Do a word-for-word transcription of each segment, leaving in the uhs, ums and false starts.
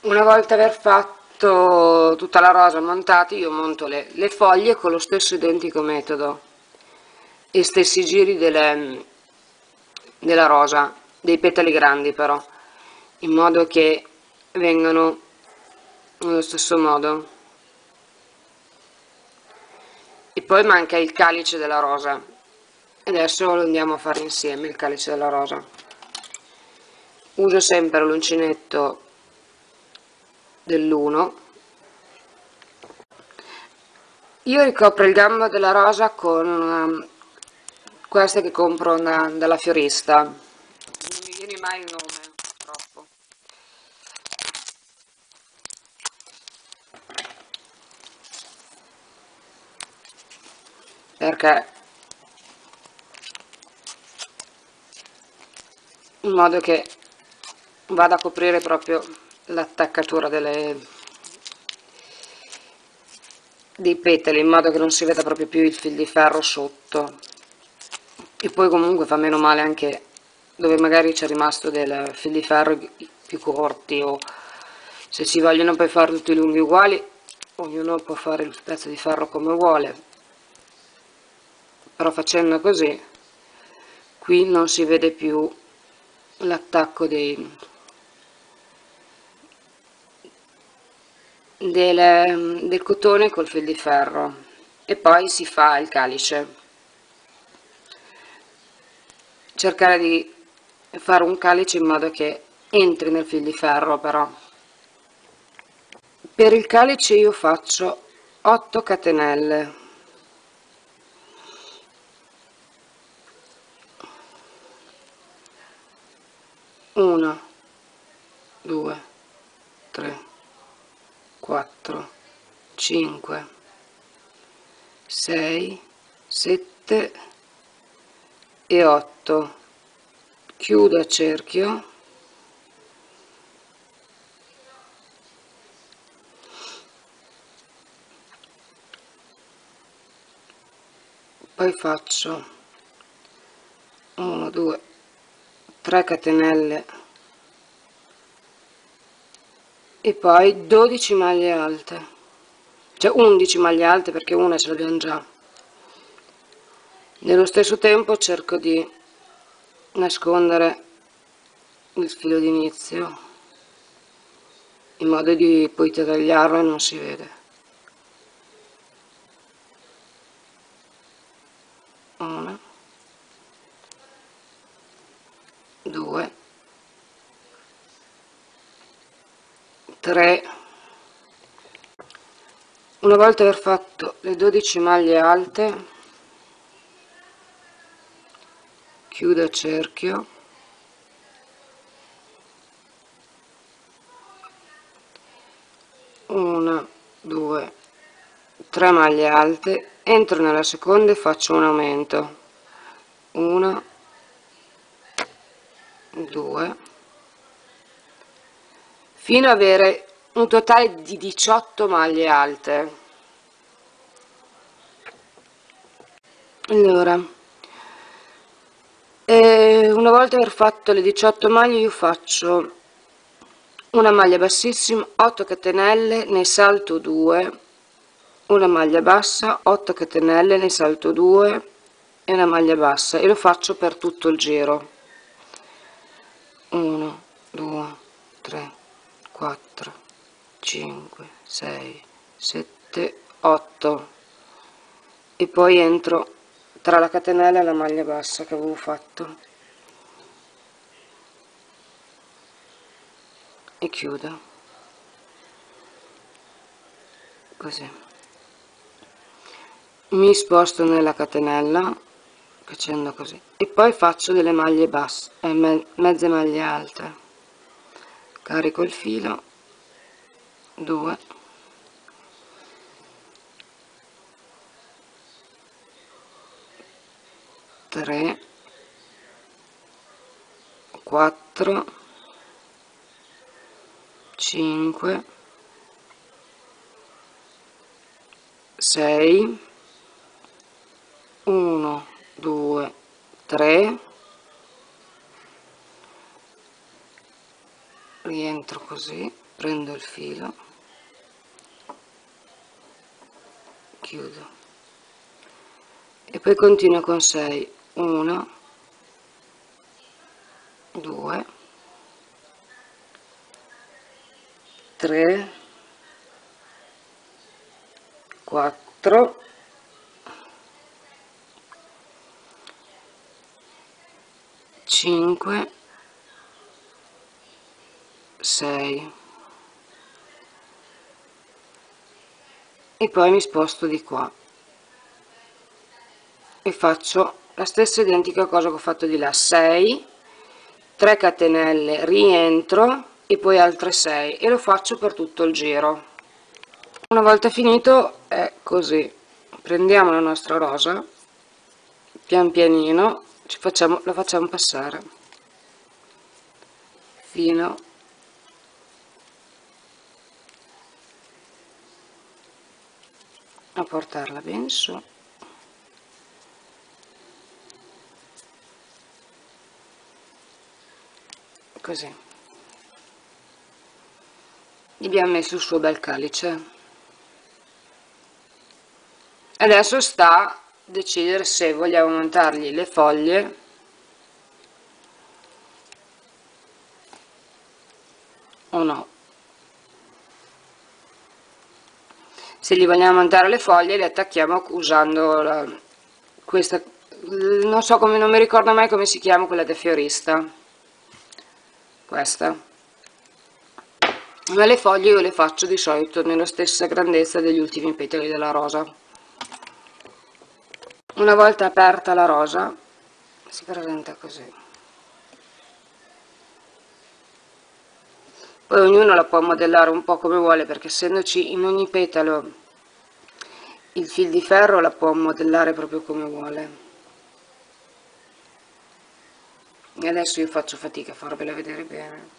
Una volta aver fatto tutta la rosa montata, io monto le, le foglie con lo stesso identico metodo e stessi giri delle, della rosa, dei petali grandi però, in modo che vengano nello stesso modo. E poi manca il calice della rosa. Adesso lo andiamo a fare insieme, il calice della rosa. Uso sempre l'uncinetto dell'uno. Io ricopro il gambo della rosa con um, queste che compro da, dalla fiorista. Non mi viene mai il nome, purtroppo. Perché in modo che vada a coprire proprio l'attaccatura delle, dei petali, in modo che non si veda proprio più il fil di ferro sotto. E poi comunque fa meno male anche dove magari c'è rimasto del fil di ferro più corti, o se si vogliono poi fare tutti lunghi uguali, ognuno può fare il pezzo di ferro come vuole, però facendo così qui non si vede più l'attacco dei, del, del cotone col fil di ferro. E poi si fa il calice. Cercare di fare un calice in modo che entri nel fil di ferro, però. Per il calice io faccio otto catenelle. uno, due, tre, quattro, cinque, sei, sette e otto. Chiudo a cerchio. Poi faccio uno, due, tre catenelle e poi dodici maglie alte, cioè undici maglie alte perché una ce l'abbiamo già. Nello stesso tempo cerco di nascondere il filo d'inizio in modo di poi tagliarlo e non si vede. Una, due, tre. Una volta aver fatto le dodici maglie alte, chiudo a cerchio, una, due, tre maglie alte, entro nella seconda e faccio un aumento, una, due, fino ad avere un totale di diciotto maglie alte. Allora, eh, una volta aver fatto le diciotto maglie io faccio una maglia bassissima, otto catenelle, ne salto due, una maglia bassa, otto catenelle, ne salto due e una maglia bassa, e lo faccio per tutto il giro. uno, due, tre, quattro, cinque, sei, sette, otto, e poi entro tra la catenella e la maglia bassa che avevo fatto e chiudo così. Mi sposto nella catenella facendo così e poi faccio delle maglie basse, eh, me, mezze maglie alte, carico il filo, due, tre, quattro, cinque, sei, uno, due, tre, rientro così, prendo il filo, chiudo e poi continuo con sei, uno, due, tre, quattro, cinque, sei e poi mi sposto di qua e faccio la stessa identica cosa che ho fatto di là, sei, tre catenelle, rientro e poi altre sei e lo faccio per tutto il giro. Una volta finito è così. Prendiamo la nostra rosa, pian pianino ci facciamo, la facciamo passare fino a portarla ben su, così. Gli abbiamo messo il suo bel calice. Adesso sta a decidere se vogliamo montargli le foglie o no. Se gli vogliamo montare le foglie le attacchiamo usando la, questa, non so come, non mi ricordo mai come si chiama quella da fiorista, questa, ma le foglie io le faccio di solito nella stessa grandezza degli ultimi petali della rosa. Una volta aperta la rosa si presenta così. Poi ognuno la può modellare un po' come vuole, perché essendoci in ogni petalo il fil di ferro la può modellare proprio come vuole. E adesso io faccio fatica a farvela vedere bene.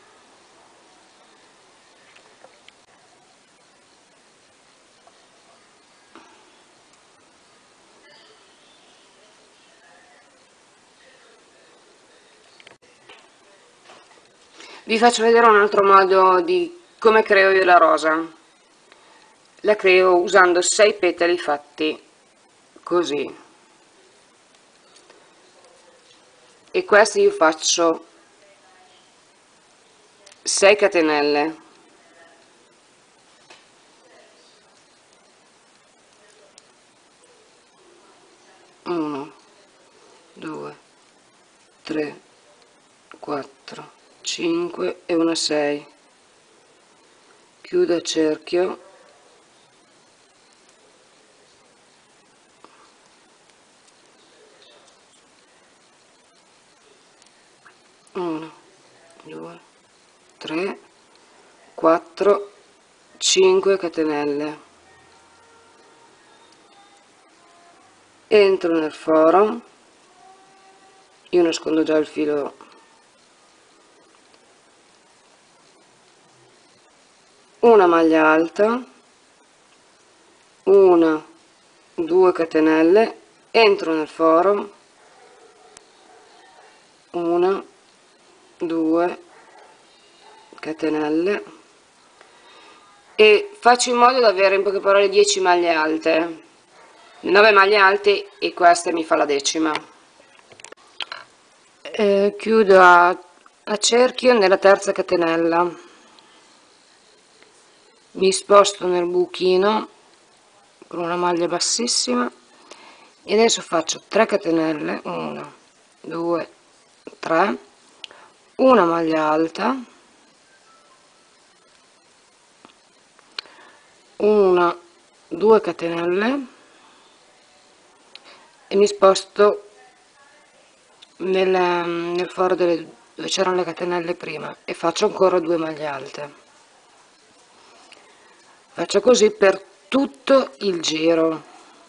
Vi faccio vedere un altro modo di come creo io la rosa. La creo usando sei petali fatti così, e questi io faccio sei catenelle, uno, due, tre, quattro, cinque e una sei, chiudo a cerchio, uno, due, tre, quattro, cinque catenelle, entro nel foro, io nascondo già il filo, una maglia alta, una, due catenelle, entro nel foro, una, due catenelle e faccio in modo da avere, in poche parole, dieci maglie alte, nove maglie alte, e questa mi fa la decima. Eh, chiudo a, a cerchio nella terza catenella, mi sposto nel buchino con una maglia bassissima e adesso faccio tre catenelle, uno, due, tre, una maglia alta, una, due catenelle e mi sposto nel, nel foro delle, dove c'erano le catenelle prima, e faccio ancora due maglie alte. Faccio così per tutto il giro,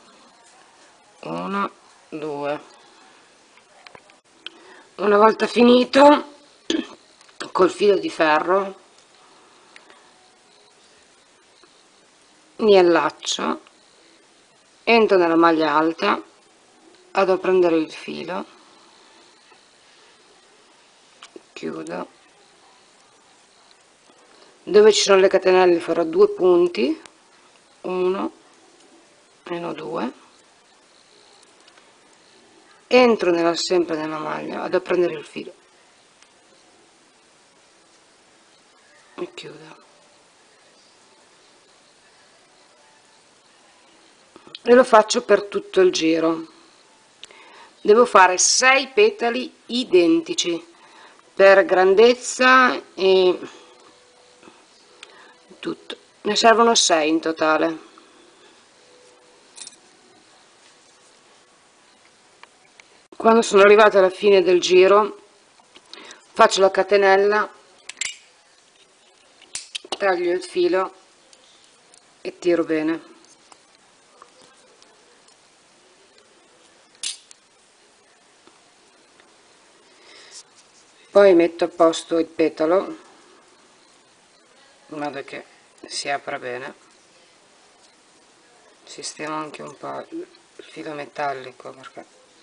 uno, due. Una volta finito, col filo di ferro mi allaccio, entro nella maglia alta, vado a prendere il filo, chiudo, Dove ci sono le catenelle farò due punti, uno, meno due, entro nella, sempre nella maglia, vado a prendere il filo e chiudo, e lo faccio per tutto il giro. Devo fare sei petali identici per grandezza e tutto, ne servono sei in totale. Quando sono arrivata alla fine del giro faccio la catenella, taglio il filo e tiro bene. Poi metto a posto il petalo in modo che si apra bene, sistemo anche un po' il filo metallico perché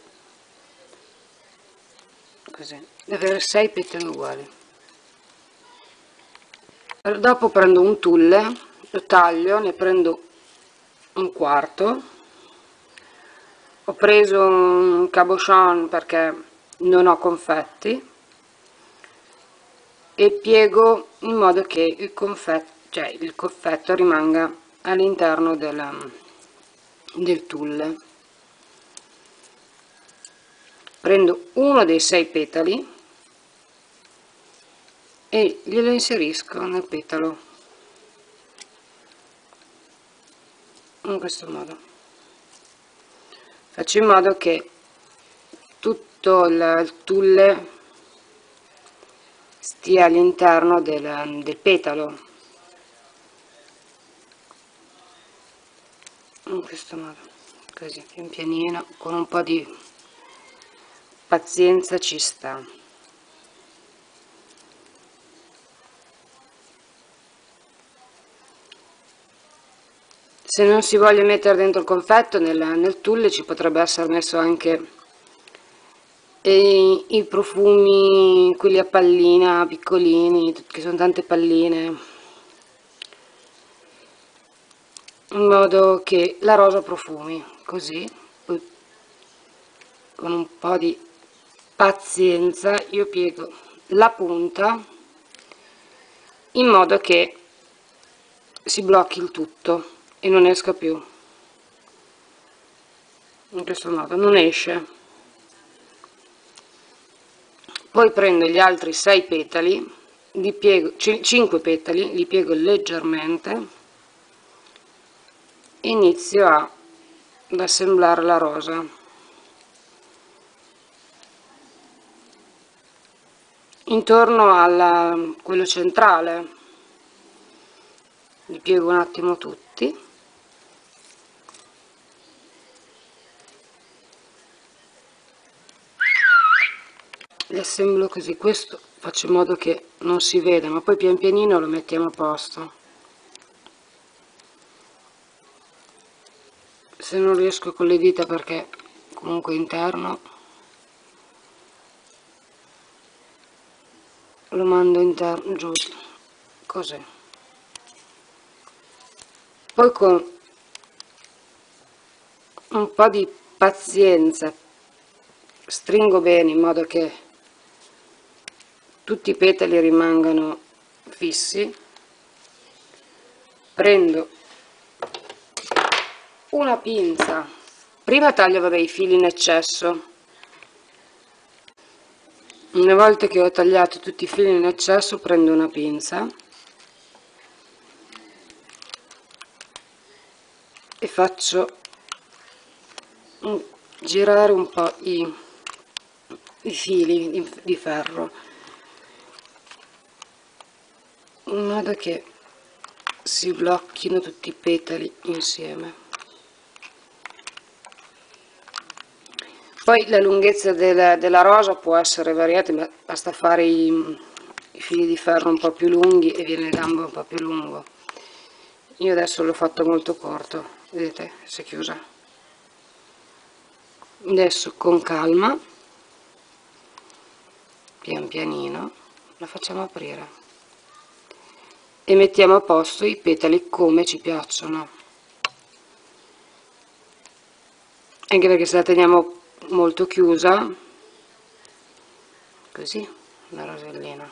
così deve avere sei petali uguali. Dopo prendo un tulle, lo taglio, ne prendo un quarto, ho preso un cabochon perché non ho confetti e piego in modo che il confetto, cioè il confetto rimanga all'interno del, del tulle. Prendo uno dei sei petali e glielo inserisco nel petalo in questo modo. Faccio in modo che tutto il tulle stia all'interno del, del petalo, in questo modo, così pian pianino, con un po' di pazienza ci sta. Se non si voglia mettere dentro il confetto, nel, nel tulle ci potrebbe essere messo anche e i profumi, quelli a pallina, piccolini, che sono tante palline, in modo che la rosa profumi, così, poi con un po' di pazienza io piego la punta in modo che si blocchi il tutto e non esca più, in questo modo non esce. Poi prendo gli altri sei petali, li piego, cinque petali, li piego leggermente e inizio a, ad assemblare la rosa. Intorno a quello centrale li piego un attimo tutti. Li assemblo così, questo faccio in modo che non si veda, ma poi pian pianino lo mettiamo a posto. Se non riesco con le dita perché comunque interno, lo mando interno giù, così. Poi con un po' di pazienza stringo bene in modo che tutti i petali rimangano fissi. Prendo una pinza, prima taglio vabbè, i fili in eccesso. Una volta che ho tagliato tutti i fili in eccesso prendo una pinza e faccio girare un po' i, i fili di, di ferro in modo che si blocchino tutti i petali insieme. Poi la lunghezza della, della rosa può essere variata, ma basta fare i, i fili di ferro un po' più lunghi e viene il gambo un po' più lungo. Io adesso l'ho fatto molto corto, vedete, si è chiusa. Adesso con calma, pian pianino, la facciamo aprire. e mettiamo a posto i petali come ci piacciono, anche perché se la teniamo molto chiusa, così, la rosellina.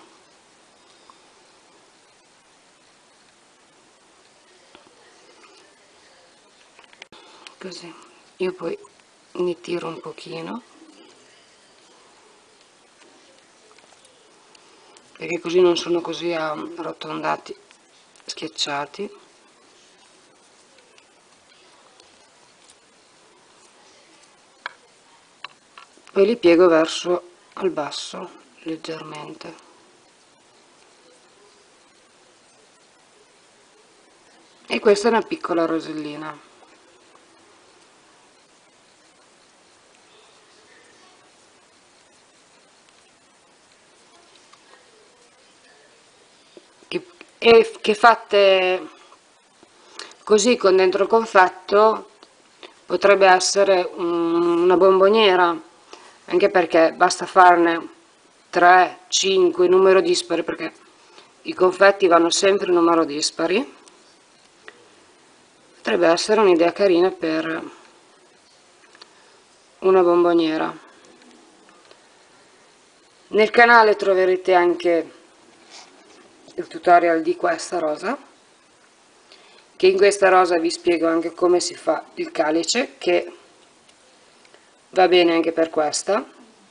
Così, io poi ne tiro un pochino, perché così non sono così arrotondati, schiacciati. Poi li piego verso al basso leggermente. E questa è una piccola rosellina. Che, e che fatte così con dentro il confetto potrebbe essere un, una bomboniera, anche perché basta farne tre, cinque, numero dispari, perché i confetti vanno sempre in numero dispari. Potrebbe essere un'idea carina per una bomboniera. Nel canale troverete anche il tutorial di questa rosa, che in questa rosa vi spiego anche come si fa il calice, che va bene anche per questa.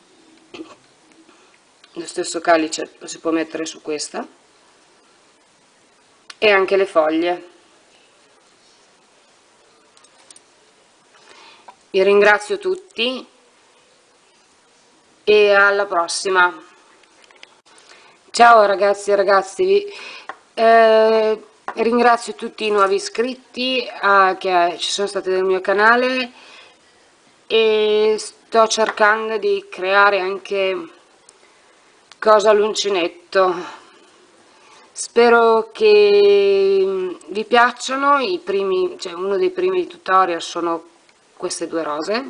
Lo stesso calice lo si può mettere su questa, e anche le foglie. Vi ringrazio tutti e alla prossima. Ciao ragazzi e ragazzi, eh, ringrazio tutti i nuovi iscritti eh, che ci sono stati nel mio canale, e sto cercando di creare anche cose all'uncinetto. Spero che vi piacciono. I primi, cioè uno dei primi tutorial sono queste due rose,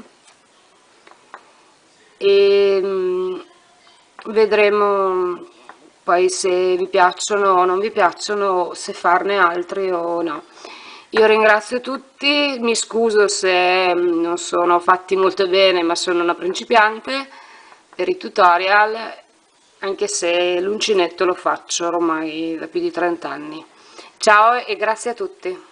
e mh, vedremo poi se vi piacciono o non vi piacciono, se farne altri o no. Io ringrazio tutti, mi scuso se non sono fatti molto bene, ma sono una principiante per i tutorial, anche se l'uncinetto lo faccio ormai da più di trenta anni. Ciao e grazie a tutti.